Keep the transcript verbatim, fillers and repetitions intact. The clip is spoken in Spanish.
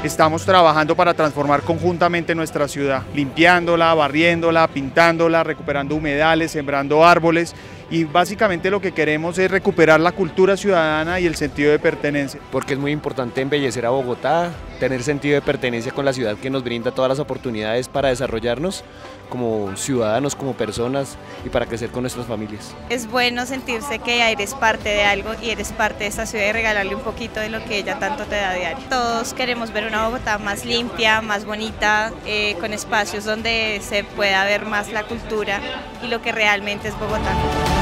estamos trabajando para transformar conjuntamente nuestra ciudad, limpiándola, barriéndola, pintándola, recuperando humedales, sembrando árboles, y básicamente lo que queremos es recuperar la cultura ciudadana y el sentido de pertenencia. Porque es muy importante embellecer a Bogotá, tener sentido de pertenencia con la ciudad que nos brinda todas las oportunidades para desarrollarnos como ciudadanos, como personas y para crecer con nuestras familias. Es bueno sentirse que eres parte de algo y eres parte de esta ciudad y regalarle un poquito de lo que ella tanto te da a diario. Todos queremos ver una Bogotá más limpia, más bonita, eh, con espacios donde se pueda ver más la cultura y lo que realmente es Bogotá.